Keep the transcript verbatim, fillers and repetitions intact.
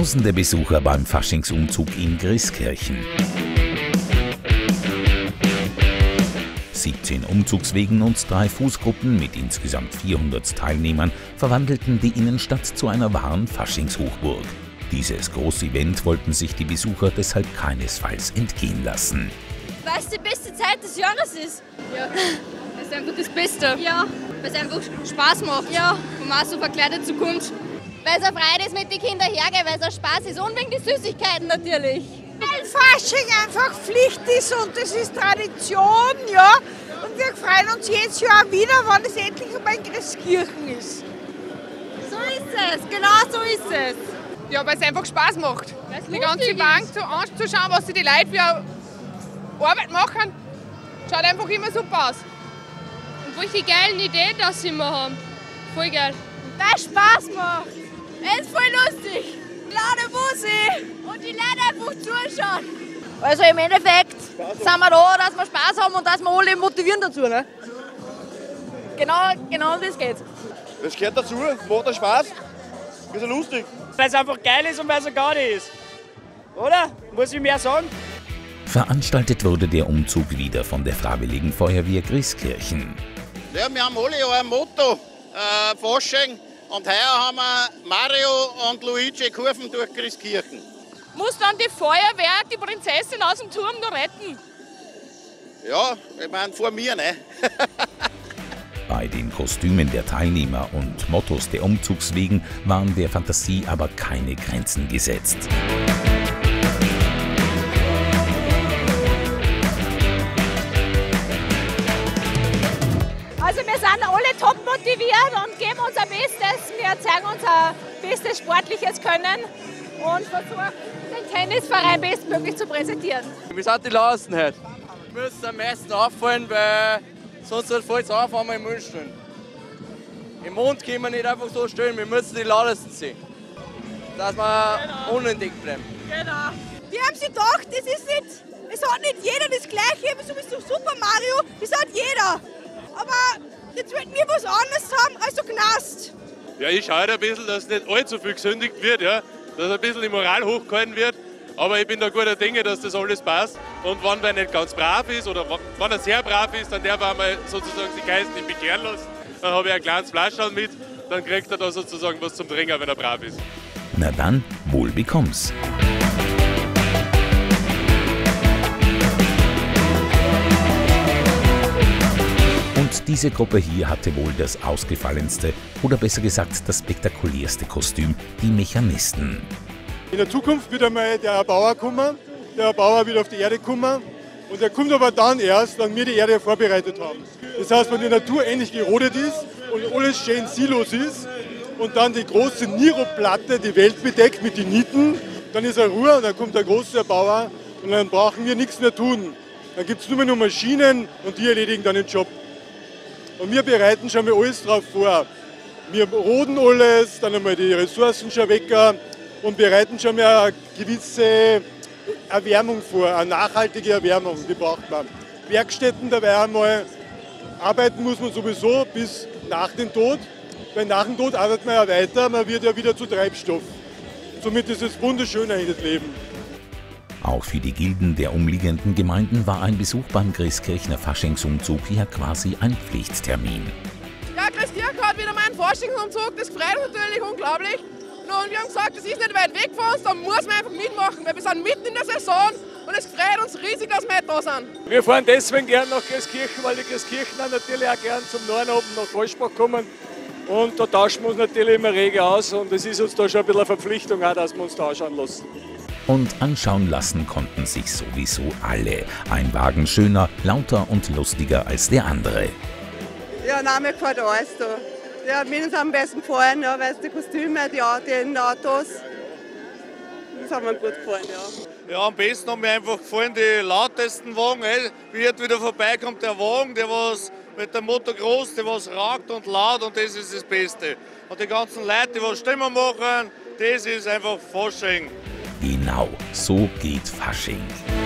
Tausende Besucher beim Faschingsumzug in Grieskirchen. siebzehn Umzugswegen und drei Fußgruppen mit insgesamt vierhundert Teilnehmern verwandelten die Innenstadt zu einer wahren Faschingshochburg. Dieses große Event wollten sich die Besucher deshalb keinesfalls entgehen lassen. Weil es die beste Zeit des Jahres ist. Ja, das ist einfach das Beste. Ja. Weil es einfach Spaß macht. Ja. Und man auch so verkleidet zu kommt. Weil es eine Freude ist mit den Kindern hergehen, weil es ein Spaß ist und wegen die Süßigkeiten natürlich. Weil Fasching einfach Pflicht ist und es ist Tradition, ja. Und wir freuen uns jedes Jahr wieder, wenn es endlich einmal in Grieskirchen ist. So ist es, genau so ist es. Ja, weil es einfach Spaß macht. Weil's Die ganze lustig Bank ist. so anzuschauen, was sich die Leute für Arbeit machen, schaut einfach immer super aus. Und welche geilen Ideen das sie immer haben. Voll geil. Weil es Spaß macht. Es ist voll lustig. Laute Musik und die Leute einfach zuschauen. Also im Endeffekt sind wir da, dass wir Spaß haben und dass wir alle motivieren dazu. Ne? Genau, genau um das geht's. Das gehört dazu, macht auch Spaß, ist ja lustig. Weil es einfach geil ist und weil es ein Gaudi ist. Oder? Muss ich mehr sagen? Veranstaltet wurde der Umzug wieder von der Freiwilligen Feuerwehr Grieskirchen. Ja, wir haben alle Jahre ein Motto, äh, Fasching. Und heuer haben wir Mario und Luigi Kurven durch Grieskirchen. Muss dann die Feuerwehr die Prinzessin aus dem Turm noch retten? Ja, ich meine vor mir, ne? Bei den Kostümen der Teilnehmer und Mottos der Umzugswegen waren der Fantasie aber keine Grenzen gesetzt. Also wir sind alle top motiviert und geben unser Bestes. Wir zeigen unser bestes sportliches Können und versuchen, den Tennisverein bestmöglich zu präsentieren. Wir sind die Lausten heute. Wir müssen am meisten auffallen, weil sonst fällt es auf, wenn wir im Mund stehen. Im Mund können wir nicht einfach so stehen, wir müssen die lautesten sein. Dass wir genau. unentdeckt bleiben. Genau. Die haben sich gedacht, das ist nicht, es hat nicht jeder das Gleiche, so wie so Super Mario, das hat jeder. Aber jetzt wollten wir was anderes haben als so Knast. Ja, ich schaue ein bisschen, dass nicht allzu viel gesündigt wird, ja, dass ein bisschen die Moral hochgehalten wird. Aber ich bin da guter Dinge, dass das alles passt. Und wenn wer nicht ganz brav ist oder wenn er sehr brav ist, dann darf er einmal sozusagen die Geißen nicht bekehren lassen. Dann habe ich ein kleines Flaschal mit, dann kriegt er da sozusagen was zum Trinken, wenn er brav ist. Na dann, wohl bekomm's. Und diese Gruppe hier hatte wohl das ausgefallenste oder besser gesagt das spektakulärste Kostüm, die Mechanisten. In der Zukunft wird einmal der Bauer kommen, der Bauer wird auf die Erde kommen und er kommt aber dann erst, wenn wir die Erde vorbereitet haben. Das heißt, wenn die Natur endlich gerodet ist und alles schön Silos ist und dann die große Niro-Platte die Welt bedeckt mit den Nieten, dann ist er Ruhe und dann kommt der große Bauer und dann brauchen wir nichts mehr tun. Dann gibt es nur mehr nur Maschinen und die erledigen dann den Job. Und wir bereiten schon mal alles drauf vor. Wir roden alles, dann einmal die Ressourcen schon weg und bereiten schon mal eine gewisse Erwärmung vor, eine nachhaltige Erwärmung, die braucht man. Werkstätten dabei einmal, arbeiten muss man sowieso bis nach dem Tod, weil nach dem Tod arbeitet man ja weiter, man wird ja wieder zu Treibstoff. Somit ist es wunderschön eigentlich das Leben. Auch für die Gilden der umliegenden Gemeinden war ein Besuch beim Grieskirchner Faschingsumzug ja quasi ein Pflichttermin. Ja, Grieskirchen hat wieder mal einen Faschingsumzug, das freut uns natürlich unglaublich. Und wir haben gesagt, das ist nicht weit weg von uns, da muss man einfach mitmachen, weil wir sind mitten in der Saison und es freut uns riesig, dass wir heute da sind. Wir fahren deswegen gern nach Grieskirchen, weil die Grieskirchner natürlich auch gern zum Norden oben nach Vollsprach kommen. Und da tauschen wir uns natürlich immer rege aus und es ist uns da schon ein bisschen eine Verpflichtung, auch, dass wir uns da anschauen lassen. Und anschauen lassen konnten sich sowieso alle. Ein Wagen schöner, lauter und lustiger als der andere. Ja, nein, mir gefällt alles da. Ja, mir ist am besten gefallen, ja, weil es die Kostüme, die, die Autos, das hat mir gut gefallen, ja. Ja, am besten haben mir einfach gefallen die lautesten Wagen. Hey, wie heute wieder vorbeikommt der Wagen, der was mit dem Motor groß, der was raucht und laut und das ist das Beste. Und die ganzen Leute, die was Stimmung machen, das ist einfach Fasching. Genau, so geht Fasching.